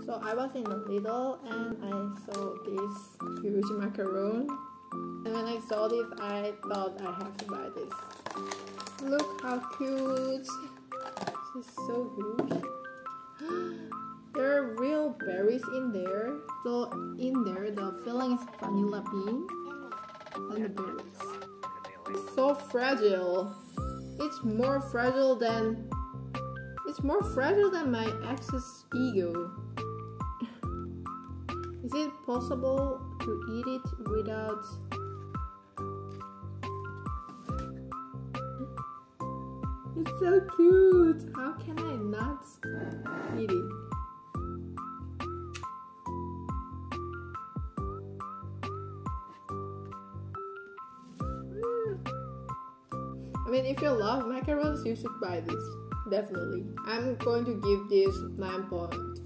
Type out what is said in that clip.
So I was in Lidl and I saw this huge macaron. And when I saw this, I thought I have to buy this. Look how cute! This is so huge. There are real berries in there. So in there, the filling is vanilla bean and the berries. It's so fragile. It's more fragile than my ex's ego. Is it possible to eat it without? It's so cute. How can I not eat it? I mean, if you love macarons, you should buy this. Definitely. I'm going to give this 9.5.